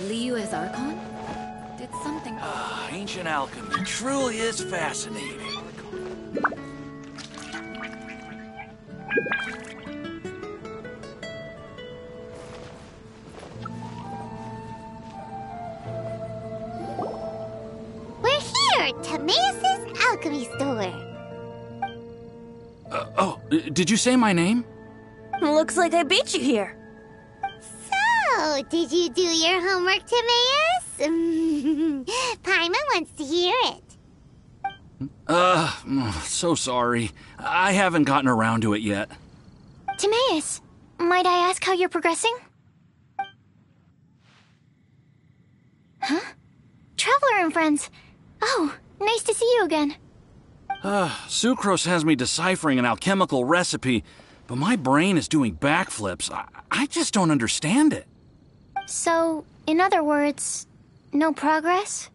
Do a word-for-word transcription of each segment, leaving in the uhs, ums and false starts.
Liu as Archon? Did something... Ah, ancient alchemy truly is fascinating. We're here at Timaeus' alchemy store. Uh, oh, did you say my name? Looks like I beat you here. So, did you do your homework, Timaeus? Paimon wants to hear it. Uh, so sorry. I haven't gotten around to it yet. Timaeus, might I ask how you're progressing? Huh? Traveler and friends. Oh, nice to see you again. Uh, Sucrose has me deciphering an alchemical recipe, but my brain is doing backflips. I, I just don't understand it. So, in other words, no progress?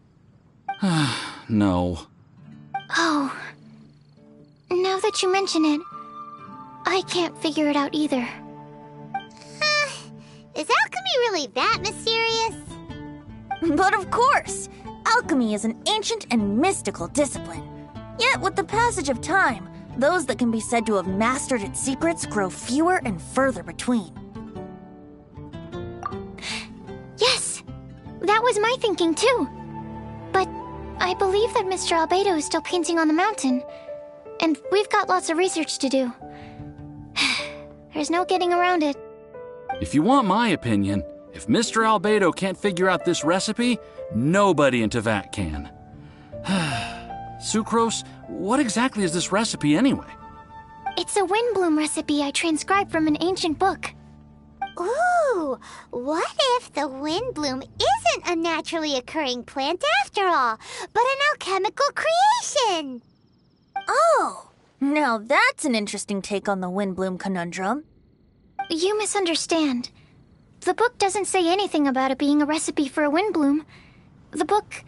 No. Oh. Now that you mention it, I can't figure it out either. Uh, is alchemy really that mysterious? But of course! Alchemy is an ancient and mystical discipline. Yet with the passage of time, those that can be said to have mastered its secrets grow fewer and further between. Yes! That was my thinking too. But I believe that Mister Albedo is still painting on the mountain. And we've got lots of research to do. There's no getting around it. If you want my opinion, if Mister Albedo can't figure out this recipe, nobody in Teyvat can. Sucrose, what exactly is this recipe anyway? It's a Windbloom recipe I transcribed from an ancient book. Ooh, what if the Windbloom isn't a naturally occurring plant after all, but an alchemical creation? Oh, now that's an interesting take on the Windbloom conundrum. You misunderstand. The book doesn't say anything about it being a recipe for a Windbloom. The book...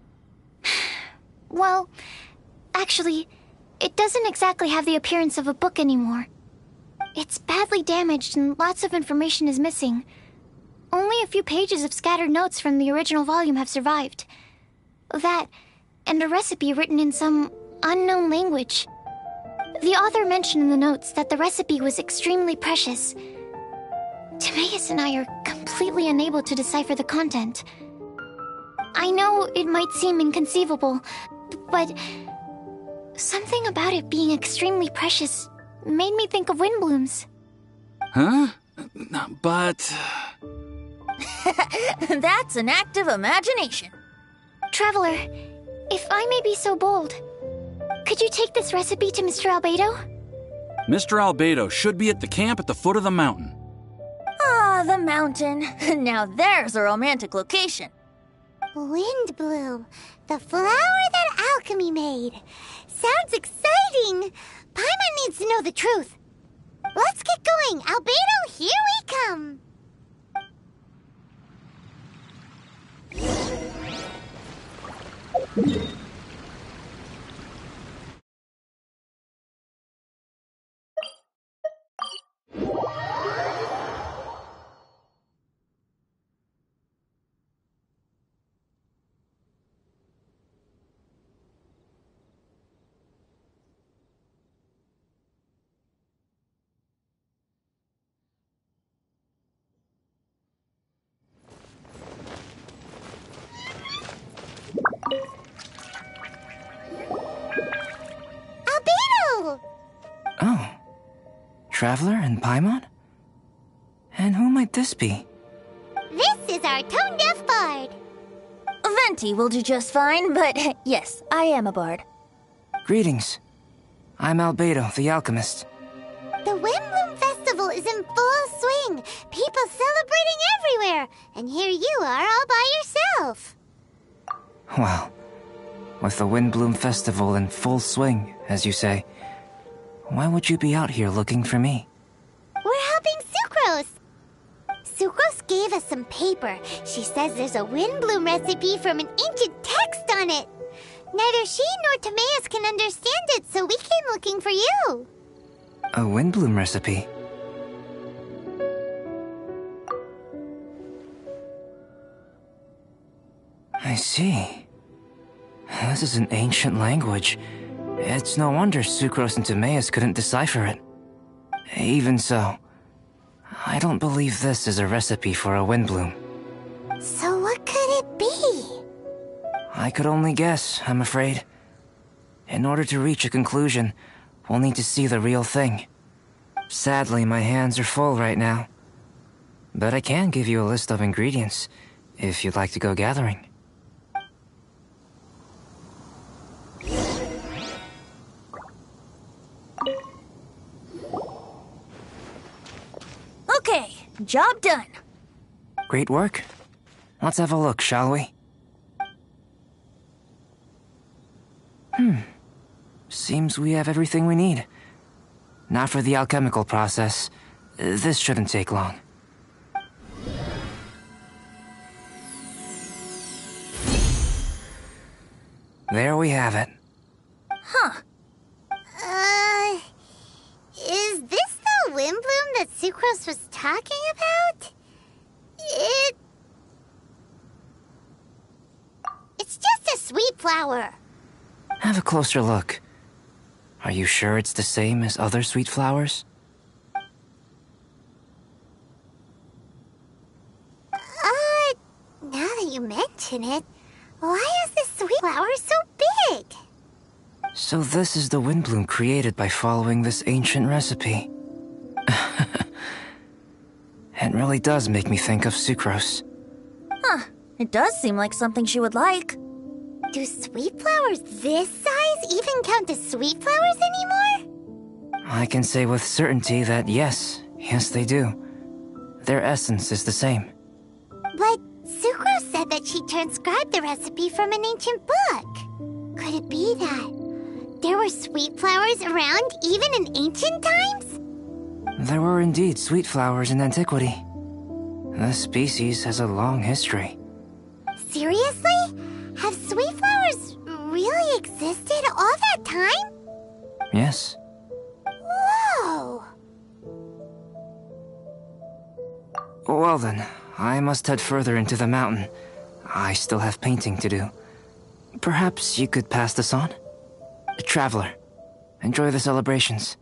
Well, actually, it doesn't exactly have the appearance of a book anymore. It's badly damaged and lots of information is missing. Only a few pages of scattered notes from the original volume have survived. That, and a recipe written in some unknown language. The author mentioned in the notes that the recipe was extremely precious. Timaeus and I are completely unable to decipher the content. I know it might seem inconceivable, but something about it being extremely precious made me think of Windblooms. Huh? But... That's an active imagination. Traveler, if I may be so bold, could you take this recipe to Mister Albedo? Mister Albedo should be at the camp at the foot of the mountain. Ah, the mountain. Now there's a romantic location. Windbloom, the flower that alchemy made. Sounds exciting. Paimon needs to know the truth. Let's get going. Albedo, here we come. Albedo! Oh. Traveler and Paimon? And who might this be? This is our tone-deaf bard. Venti will do just fine, but yes, I am a bard. Greetings. I'm Albedo, the alchemist. The Windbloom Festival is in full swing. People celebrating everywhere. And here you are all by yourself. Well, with the Windbloom Festival in full swing, as you say, why would you be out here looking for me? We're helping Sucrose. Sucrose gave us some paper. She says there's a Windbloom recipe from an ancient text on it. Neither she nor Timaeus can understand it, so we came looking for you. A Windbloom recipe? see. This is an ancient language. It's no wonder Sucrose and Timaeus couldn't decipher it. Even so, I don't believe this is a recipe for a Windbloom. So what could it be? I could only guess, I'm afraid. In order to reach a conclusion, we'll need to see the real thing. Sadly, my hands are full right now. But I can give you a list of ingredients, if you'd like to go gathering. Okay, job done. Great work. Let's have a look, shall we? Hmm. Seems we have everything we need. Now for the alchemical process. This shouldn't take long. There we have it. Huh. Uh, is this the Windbloom that Sucrose was talking about? It... It's just a sweet flower. Have a closer look. Are you sure it's the same as other sweet flowers? Uh, now that you mention it, why is this sweet flower so big? So this is the Windbloom created by following this ancient recipe. It really does make me think of Sucrose. Huh. It does seem like something she would like. Do sweet flowers this size even count as sweet flowers anymore? I can say with certainty that yes, yes they do. Their essence is the same. But Sucrose said that she transcribed the recipe from an ancient book. Could it be that there were sweet flowers around even in ancient times? There were indeed sweet flowers in antiquity. This species has a long history. Seriously? Have sweet flowers really existed all that time? Yes. Whoa! Well then, I must head further into the mountain. I still have painting to do. Perhaps you could pass this on? Traveler, enjoy the celebrations.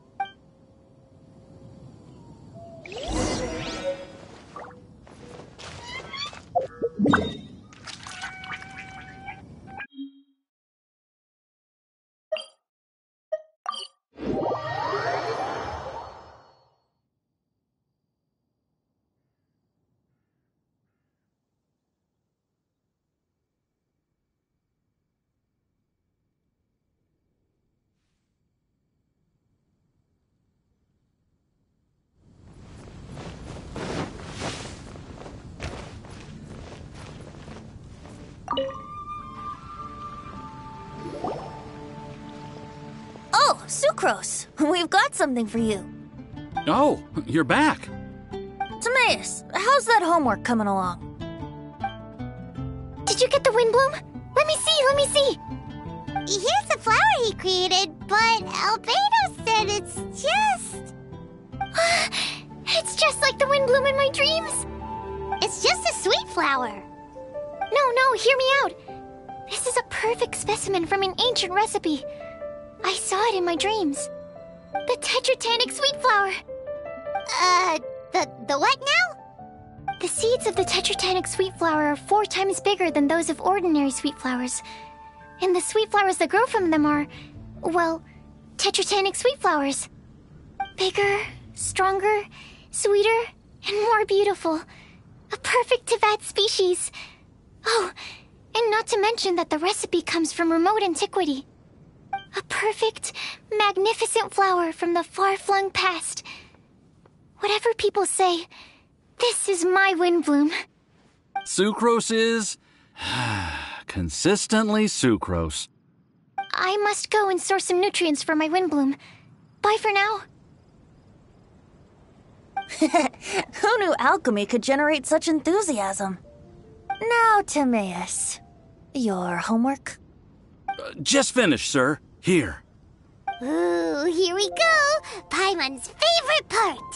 Oh, Sucrose! We've got something for you. Oh, you're back. Timaeus, how's that homework coming along? Did you get the Windbloom? Let me see, let me see. Here's the flower he created, but Albedo said it's just... It's just like the Windbloom in my dreams. It's just a sweet flower. No, no, hear me out. This is a perfect specimen from an ancient recipe. I saw it in my dreams. The Tetratanic sweet flower. Uh, the, the what now? The seeds of the Tetratanic sweet flower are four times bigger than those of ordinary sweet flowers. And the sweet flowers that grow from them are, well, Tetratanic sweet flowers. Bigger, stronger, sweeter, and more beautiful. A perfect Teyvat species. Oh, and not to mention that the recipe comes from remote antiquity. A perfect, magnificent flower from the far-flung past. Whatever people say, this is my Windbloom. Sucrose is... consistently Sucrose. I must go and source some nutrients for my Windbloom. Bye for now. Who knew alchemy could generate such enthusiasm? Now, Timaeus, your homework? Uh, just finished, sir. Here. Ooh, here we go. Paimon's favorite part.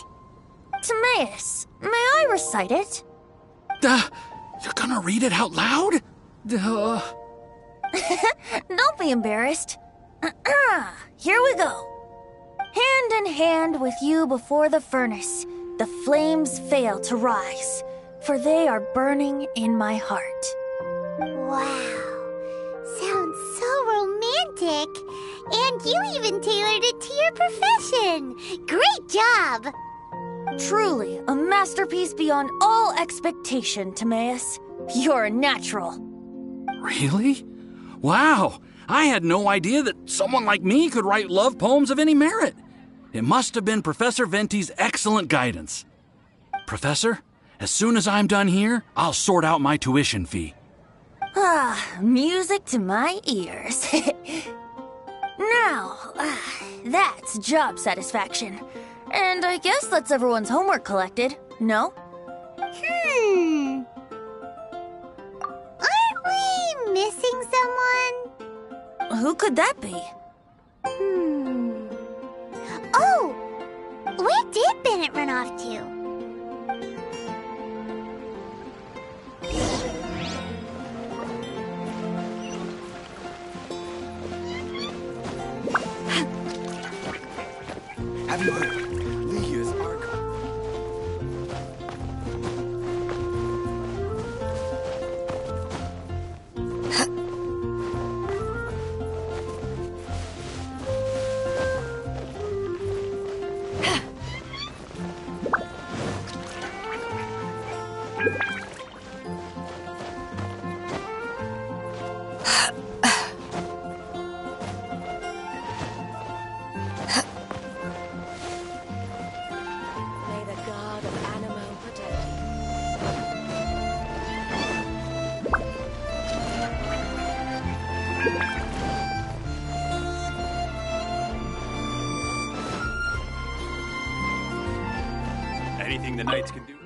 Timaeus, may I recite it? Duh! You're gonna read it out loud? Duh. Don't be embarrassed. Here we go. Hand in hand with you before the furnace, the flames fail to rise, for they are burning in my heart. Wow. Sounds so romantic. And you even tailored it to your profession. Great job. Truly, a masterpiece beyond all expectation, Timaeus. You're a natural. Really? Wow! I had no idea that someone like me could write love poems of any merit. It must have been Professor Venti's excellent guidance. Professor, as soon as I'm done here, I'll sort out my tuition fee. Ah, music to my ears. Now, uh, that's job satisfaction. And I guess that's everyone's homework collected, no? Hmm. Aren't we missing someone? Who could that be? Hmm. Oh! Where did Bennett run off to? Have you heard? Leah's Archon. Anything the knights can do.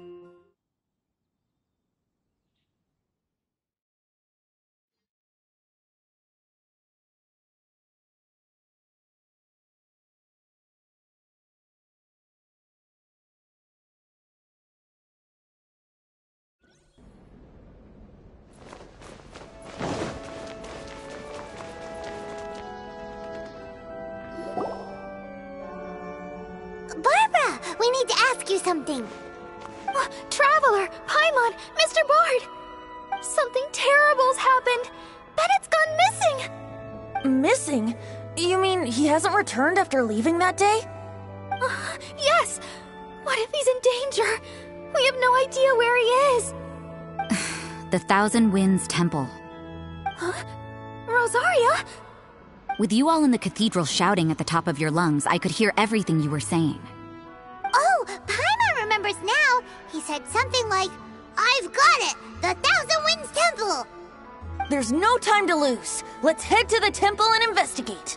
Barbara, we need to ask you something. Uh, Traveler, Paimon, Mister Bard! Something terrible's happened! Bennett's gone missing! Missing? You mean he hasn't returned after leaving that day? Uh, yes! What if he's in danger? We have no idea where he is! The Thousand Winds Temple. Huh? Rosaria? With you all in the cathedral shouting at the top of your lungs, I could hear everything you were saying. Oh, Paimon remembers now. He said something like, I've got it! The Thousand Winds Temple! There's no time to lose. Let's head to the temple and investigate.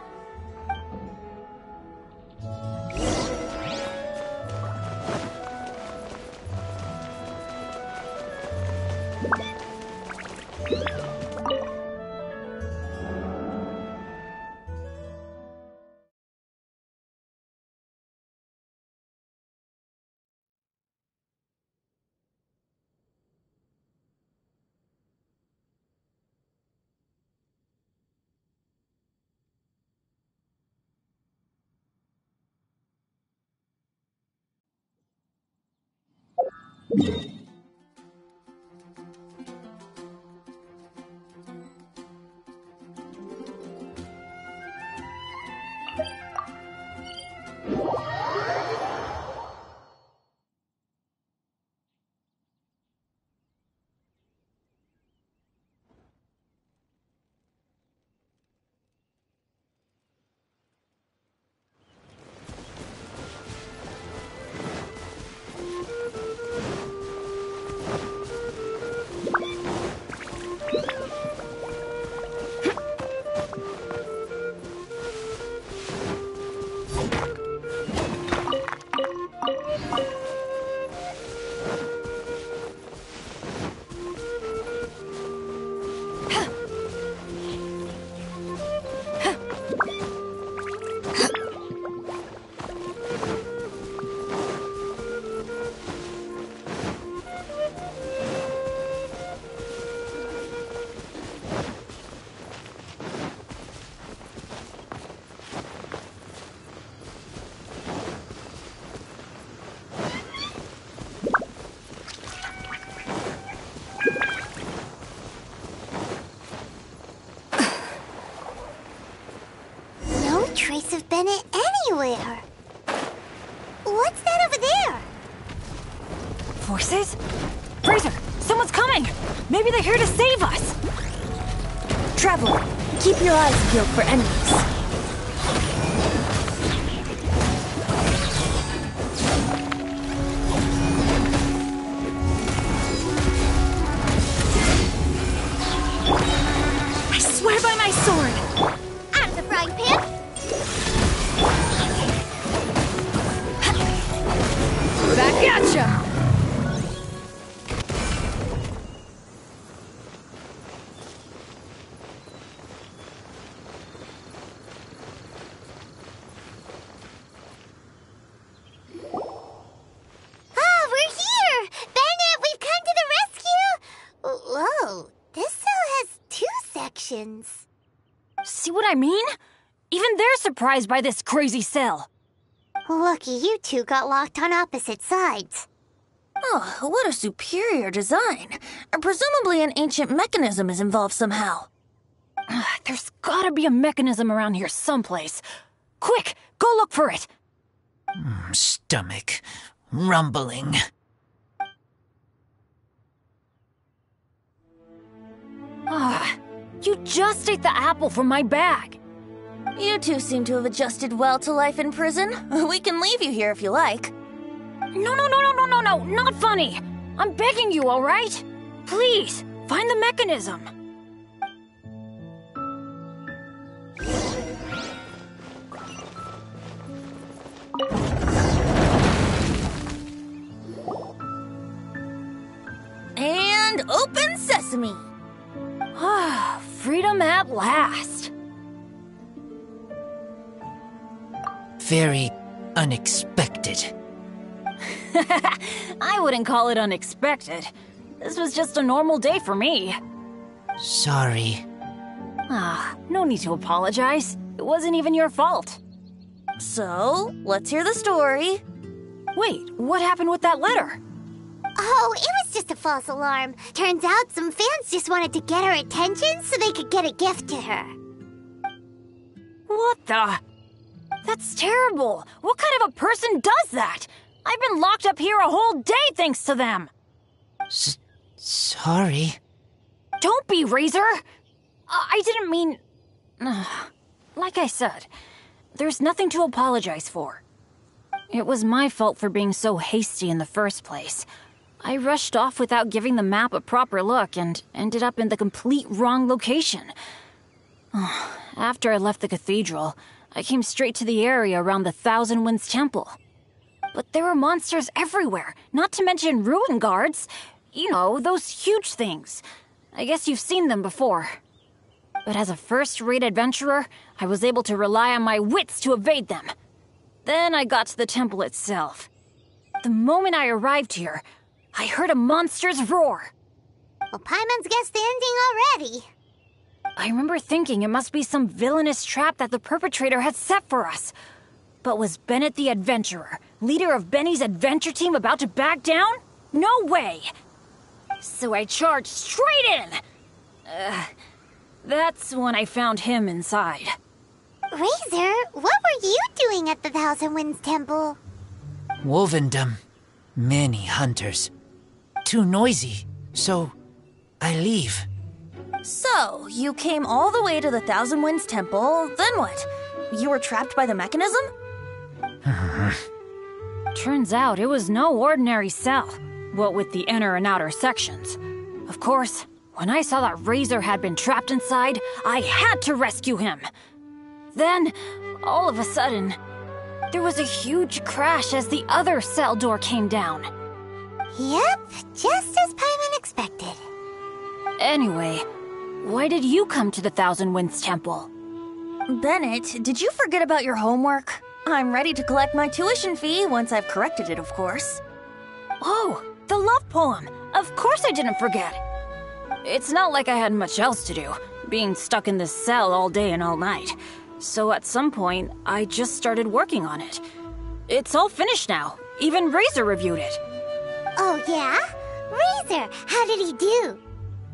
Bennett anywhere. What's that over there? Forces? Fraser, someone's coming! Maybe they're here to save us! Traveler, keep your eyes peeled for enemies. I swear by my sword! Out of the frying pan? Back at ya! Ah, we're here! Bennett, we've come to the rescue! Whoa, this cell has two sections. See what I mean? Even they're surprised by this crazy cell. Lucky you two got locked on opposite sides. Oh, what a superior design. Presumably an ancient mechanism is involved somehow. There's gotta be a mechanism around here someplace. Quick, go look for it! Stomach rumbling. Ah, you just ate the apple from my bag. You two seem to have adjusted well to life in prison. We can leave you here if you like. No, no, no, no, no, no, no, not funny. I'm begging you, all right? Please, find the mechanism. And open sesame. Ah, freedom at last. Very unexpected. I wouldn't call it unexpected. This was just a normal day for me. Sorry. Ah, no need to apologize. It wasn't even your fault. So, let's hear the story. Wait, what happened with that letter? Oh, it was just a false alarm. Turns out some fans just wanted to get her attention so they could get a gift to her. What the? That's terrible. What kind of a person does that? I've been locked up here a whole day thanks to them. S- sorry. Don't be, Razor. I, I didn't mean... Like I said, there's nothing to apologize for. It was my fault for being so hasty in the first place. I rushed off without giving the map a proper look and ended up in the complete wrong location. After I left the cathedral, I came straight to the area around the Thousand Winds Temple. But there were monsters everywhere, not to mention ruin guards. You know, those huge things. I guess you've seen them before. But as a first-rate adventurer, I was able to rely on my wits to evade them. Then I got to the temple itself. The moment I arrived here, I heard a monster's roar. Well, Paimon's guessed the ending already. I remember thinking it must be some villainous trap that the perpetrator had set for us. But was Bennett the adventurer, leader of Benny's adventure team, about to back down? No way! So I charged straight in! Uh, that's when I found him inside. Razor, what were you doing at the Thousand Winds Temple? Wolvendom. Many hunters. Too noisy, so I leave. So, you came all the way to the Thousand Winds Temple, then what? You were trapped by the mechanism? Turns out it was no ordinary cell, what with the inner and outer sections. Of course, when I saw that Razor had been trapped inside, I had to rescue him. Then, all of a sudden, there was a huge crash as the other cell door came down. Yep, just as Paimon expected. Anyway, why did you come to the Thousand Winds Temple? Bennett, did you forget about your homework? I'm ready to collect my tuition fee once I've corrected it, of course. Oh, the love poem! Of course I didn't forget! It's not like I had much else to do, being stuck in this cell all day and all night. So at some point, I just started working on it. It's all finished now. Even Razor reviewed it. Oh, yeah? Razor, how did he do?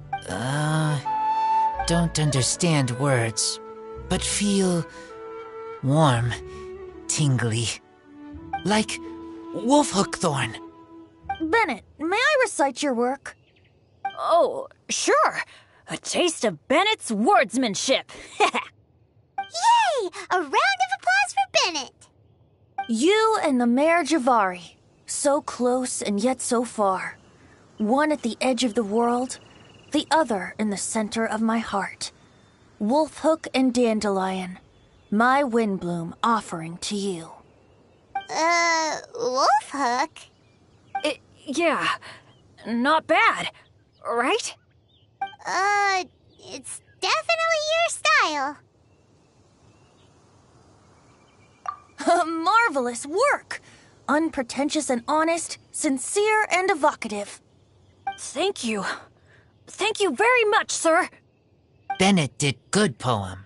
Uh, don't understand words, but feel Warm, tingly. Like wolfhook thorn. Bennett, may I recite your work? Oh, sure. A taste of Bennett's wordsmanship. Yay! A round of applause for Bennett! You and the Mayor Javari, so close and yet so far. One at the edge of the world, the other in the center of my heart. Wolfhook and Dandelion, my Windbloom offering to you. Uh, Wolfhook? It, yeah, not bad, right? Uh, it's definitely your style. Marvelous work! Unpretentious and honest, sincere and evocative. Thank you. Thank you very much, sir. Bennett did good poem.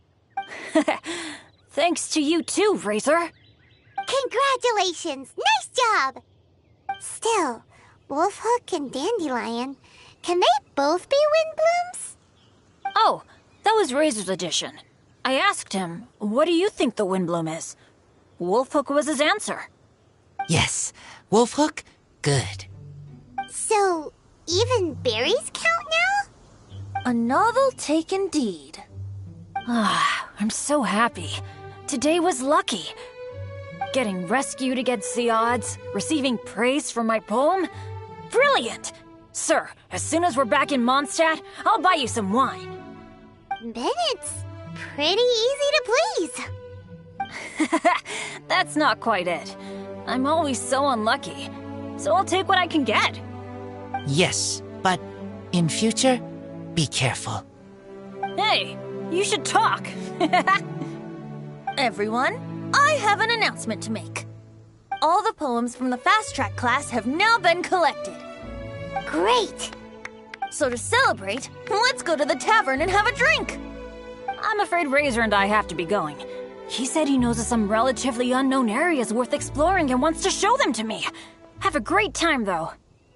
Thanks to you too, Razor. Congratulations! Nice job! Still, Wolfhook and Dandelion, can they both be Windblooms? Oh, that was Razor's edition. I asked him, what do you think the Windbloom is? Wolfhook was his answer. Yes, Wolfhook, good. So, even berries count now? A novel take indeed. Ah, I'm so happy. Today was lucky. Getting rescued against the odds, receiving praise for my poem? Brilliant! Sir, as soon as we're back in Mondstadt, I'll buy you some wine. Bennett's pretty easy to please. That's not quite it. I'm always so unlucky, so I'll take what I can get. Yes, but in future, be careful. Hey, you should talk. Everyone, I have an announcement to make. All the poems from the Fast Track class have now been collected. Great! So to celebrate, let's go to the tavern and have a drink. I'm afraid Razor and I have to be going. He said he knows of some relatively unknown areas worth exploring and wants to show them to me. Have a great time, though.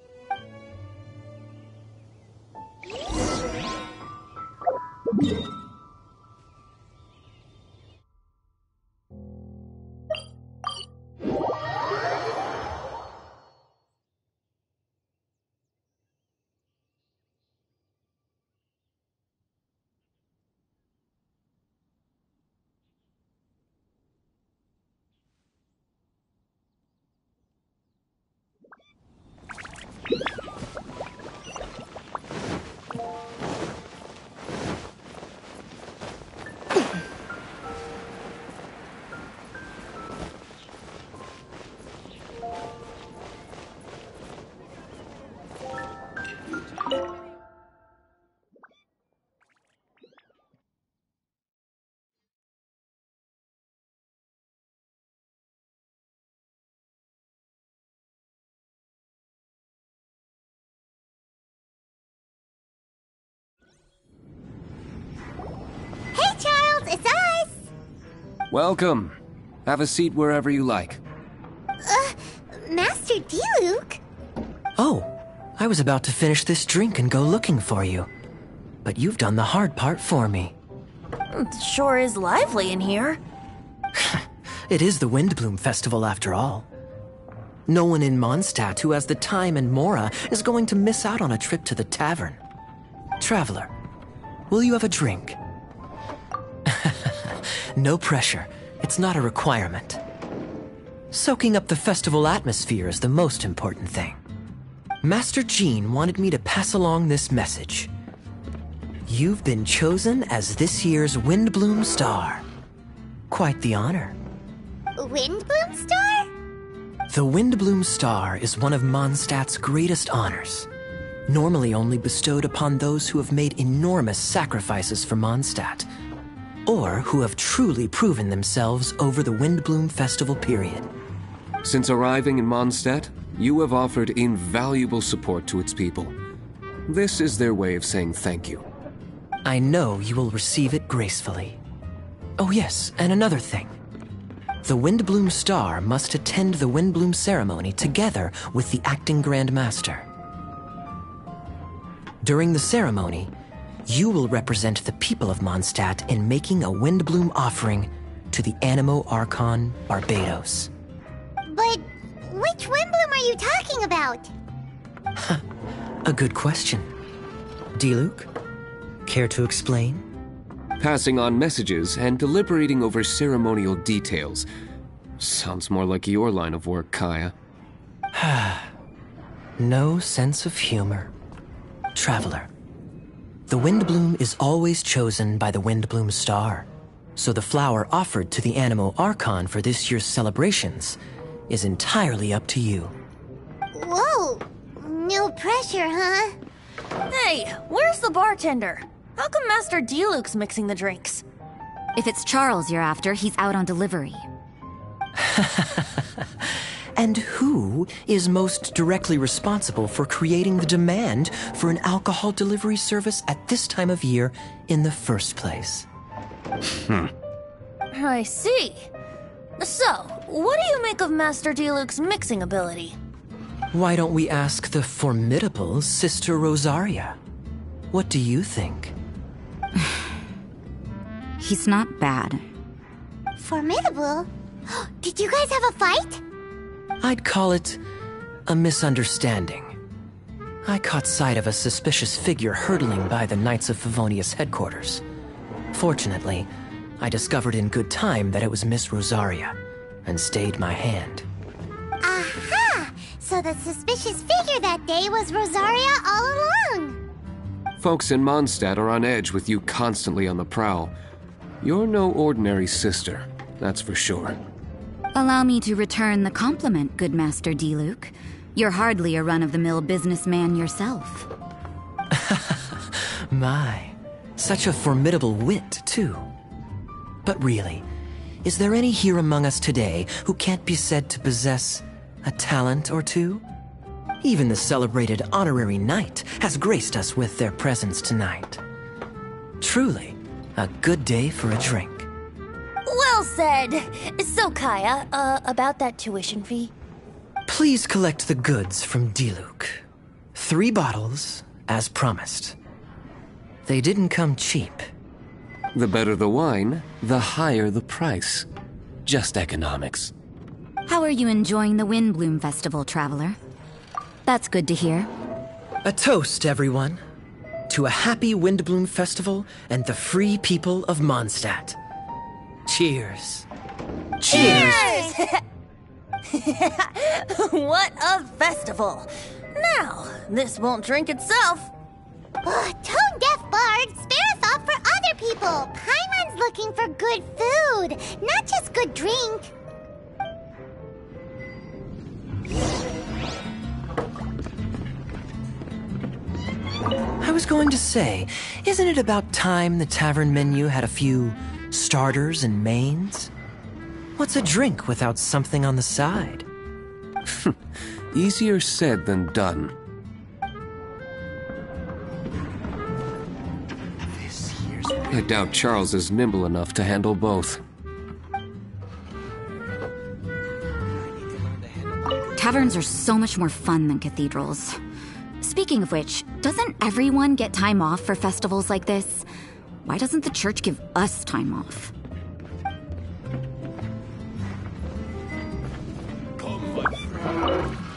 Hey, Charles, it's us! Welcome. Have a seat wherever you like. Uh, Master Diluc? Oh, I was about to finish this drink and go looking for you. But you've done the hard part for me. It sure is lively in here. It is the Windbloom Festival after all. No one in Mondstadt who has the time and Mora is going to miss out on a trip to the tavern. Traveler, will you have a drink? No pressure. It's not a requirement. Soaking up the festival atmosphere is the most important thing. Master Jean wanted me to pass along this message. You've been chosen as this year's Windbloom Star. Quite the honor. Windbloom Star? The Windbloom Star is one of Mondstadt's greatest honors, normally only bestowed upon those who have made enormous sacrifices for Mondstadt, or who have truly proven themselves over the Windbloom Festival period. Since arriving in Mondstadt, you have offered invaluable support to its people. This is their way of saying thank you. I know you will receive it gracefully. Oh yes, and another thing. The Windbloom Star must attend the Windbloom ceremony together with the acting Grand Master. During the ceremony, you will represent the people of Mondstadt in making a Windbloom offering to the Animo Archon Barbados. But which Windbloom are you talking about? A good question. Diluc, care to explain? Passing on messages and deliberating over ceremonial details. Sounds more like your line of work, Kaya. No sense of humor. Traveler, the Windbloom is always chosen by the Windbloom star, so the flower offered to the Animo Archon for this year's celebrations is entirely up to you. Whoa! No pressure, huh? Hey, where's the bartender? How come Master Diluc's mixing the drinks? If it's Charles you're after, he's out on delivery. And who is most directly responsible for creating the demand for an alcohol delivery service at this time of year in the first place? Hmm. I see. So, what do you make of Master Diluc's mixing ability? Why don't we ask the formidable Sister Rosaria? What do you think? He's not bad. Formidable? Did you guys have a fight? I'd call it a misunderstanding. I caught sight of a suspicious figure hurtling by the Knights of Favonius headquarters. Fortunately, I discovered in good time that it was Miss Rosaria, and stayed my hand. Aha! So the suspicious figure that day was Rosaria all along! Folks in Mondstadt are on edge with you constantly on the prowl. You're no ordinary sister, that's for sure. Allow me to return the compliment, good Master Diluc. You're hardly a run-of-the-mill businessman yourself. My, such a formidable wit, too. But really, is there any here among us today who can't be said to possess a talent or two? Even the celebrated honorary knight has graced us with their presence tonight. Truly, a good day for a drink. Well said. So, Kaya, uh, about that tuition fee? Please collect the goods from Diluc. Three bottles, as promised. They didn't come cheap. The better the wine, the higher the price. Just economics. How are you enjoying the Windbloom Festival, Traveler? That's good to hear. A toast, everyone, to a happy Windbloom Festival and the free people of Mondstadt. Cheers. Cheers! What a festival! Now, this won't drink itself. Oh, tone-deaf bard, spare a thought for other people. Paimon's looking for good food, not just good drink. I was going to say, isn't it about time the tavern menu had a few starters and mains? What's a drink without something on the side? Easier said than done. I doubt Charles is nimble enough to handle both. Taverns are so much more fun than cathedrals. Speaking of which, doesn't everyone get time off for festivals like this? Why doesn't the church give us time off? Come, my friend.